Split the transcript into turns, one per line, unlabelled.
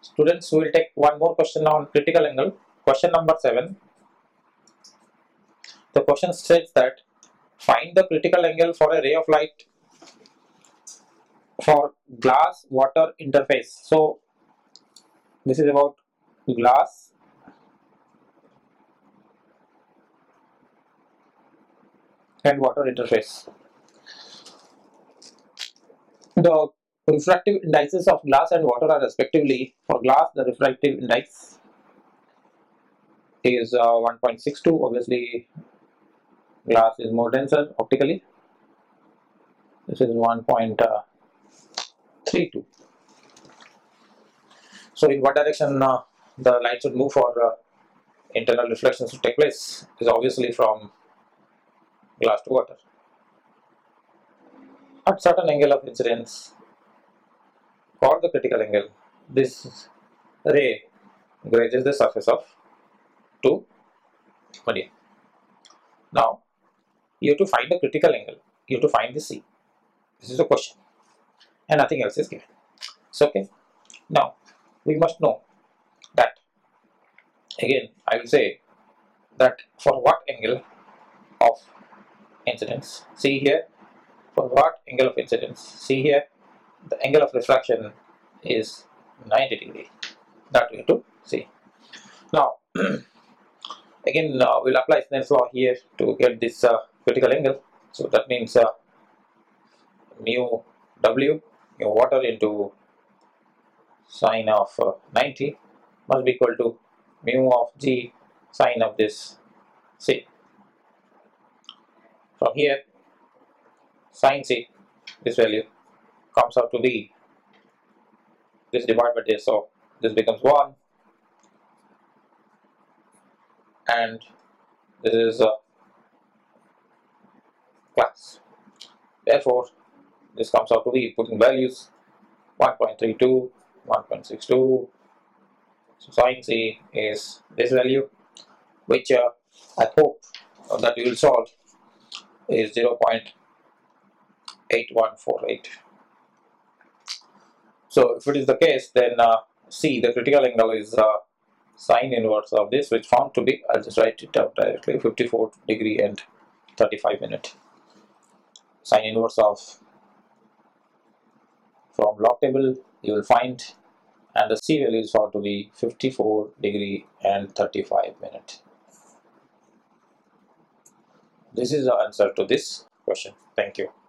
Students, we will take one more question on critical angle. Question number 7. The question states that find the critical angle for a ray of light for glass water interface. So this is about glass and water interface. The refractive indices of glass and water are respectively, for glass the refractive index is 1.62. obviously glass is more denser optically. This is 1.32. So in what direction the light should move for internal reflections to take place is obviously from glass to water. At certain angle of incidence, for the critical angle, this ray grazes the surface of two medium. Now you have to find the critical angle, you have to find the C. This is the question and nothing else is given. So okay, now we must know that, again I will say that for what angle of incidence, see here, for what angle of incidence, see here, the angle of refraction is 90 degree. That we have to see. Now again we'll apply Snell's law here to get this critical angle. So that means mu W, mu water into sine of 90 must be equal to mu of G sine of this C. From here sine C, this value comes out to be this divided by this, so this becomes 1 and this is class. Therefore this comes out to be, putting values, 1.32, 1.62. so sine C is this value, which I hope that you will solve, is 0.8148. So if it is the case, then C, the critical angle, is sine inverse of this, which found to be, I'll just write it out directly, 54 degree and 35 minute. Sine inverse of, from log table you will find, and the C value is found to be 54 degree and 35 minute. This is the answer to this question. Thank you.